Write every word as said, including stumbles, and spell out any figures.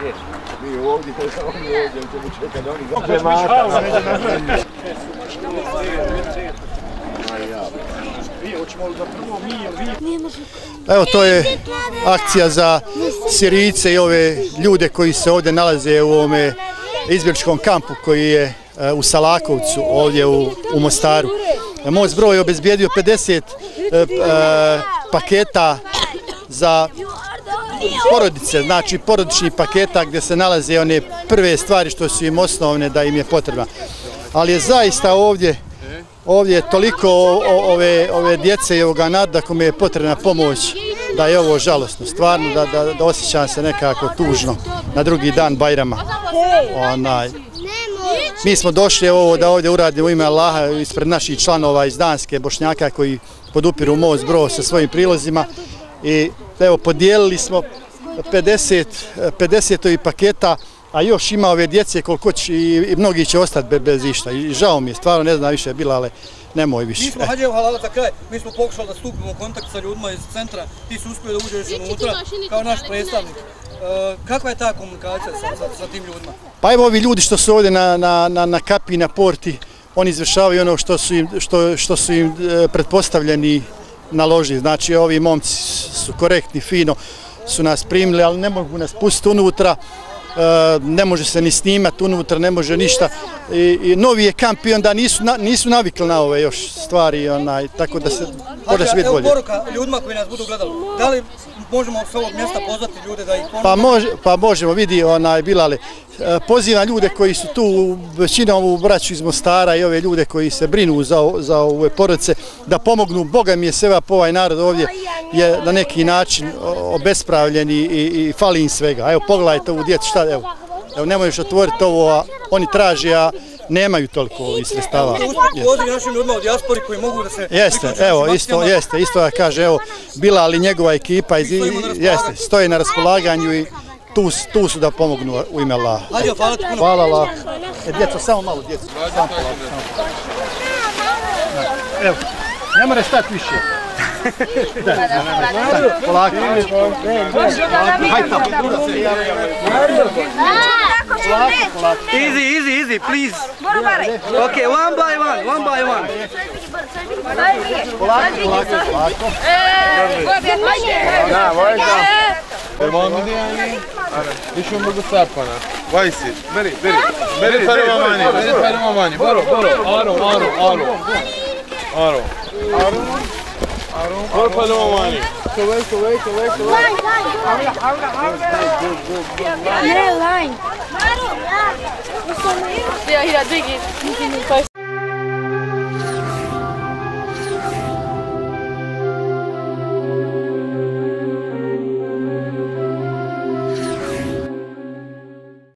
Mi ovdje, oni ovdje, ćemo čekati da oni zađe mata. Evo, to je akcija za Sirijce i ove ljude koji se ovdje nalaze u ovome izbjegličkom kampu koji je u Salakovcu, ovdje u, u Mostaru. Most Broj je obezbijedio pedeset e, e, paketa za porodice, znači porodičnih paketa gdje se nalaze one prve stvari što su im osnovne da im je potrebna. Ali je zaista ovdje Ovdje je toliko ove, ove djece i ovoga naroda kome je potrebna pomoć da je ovo žalostno. Stvarno da, da, da osjećam se nekako tužno na drugi dan Bajrama. Onaj. Mi smo došli ovo da ovdje uradimo u ime Allaha ispred naših članova iz Danske, Bošnjaka koji podupiru Most Broj sa svojim prilozima. I evo, podijelili smo pedeset, pedeset paketa, a još ima ove djece koliko će i, i mnogi će ostati be, bez išta. I žao mi je, stvarno ne znam više bila, ali nemoj više. Mi smo, Hadžev Halala, za kraj, mi smo pokušali da stupimo u kontakt sa ljudima iz centra, ti su uspjeli da uđeš unutra kao naš predstavnik. E, kakva je ta komunikacija sa, sa, sa tim ljudima? Pa evo ovi ljudi što su ovdje na, na, na, na kapi, na porti, oni izvršavaju ono što su im, što, što su im e, pretpostavljeni naložili. Znači ovi momci su korektni, fino su nas primili, ali ne mogu nas pustiti unutra. Uh, ne može se ni snimati unutra, ne može ništa. I, i novi je kamp i onda nisu, na, nisu navikli na ove još stvari, onaj, tako da se može se biti bolje. Evo poruka ljudima koji nas budu gledali, da li možemo s ovog mjesta pozvati ljude da ih pomoći? Pa, može, pa možemo, vidi, onaj, Bilale, pozivam ljude koji su tu, većinom ovu braću iz Mostara i ove ljude koji se brinu za, za ove porodice, da pomognu. Boga mi je seva po ovaj narod ovdje je na neki način obespravljen i, i, i fali im svega. Evo, pogledajte ovu djecu, šta, evo, evo, nemoj još otvoriti ovo, a oni traže, a nemaju toliko ovih sredstava. Poziv našim ljudima u dijaspori koji mogu da se... Jeste, evo, isto, jeste, isto da kaže, evo, Bila, ali njegova ekipa, iz, jeste, stoji na raspolaganju i tu, tu su da pomognu u ime Allaha. Hajde, hvala ti puno. Hvala Allah. E, djeco, samo malo, djeco. Samo polako, samo. Evo, ne mora stati više. Polako. Hajde tamo. Easy, easy, easy, please. Okay, one by one, one by one. Polako, polako, polako. Da, vojka. Devam yani. İşin bu sapana. Vaysi. Beri, beri. Beri fermamani, beri fermamani. Boro, boro. Aro, aro, aro. Aro. Aro. Aro. Boro fermamani. Kuvay, kuvay, kuvay, kuvay. Line, line. Havla, havla, havla. Yeah, line. Yeah, yeah, dig it.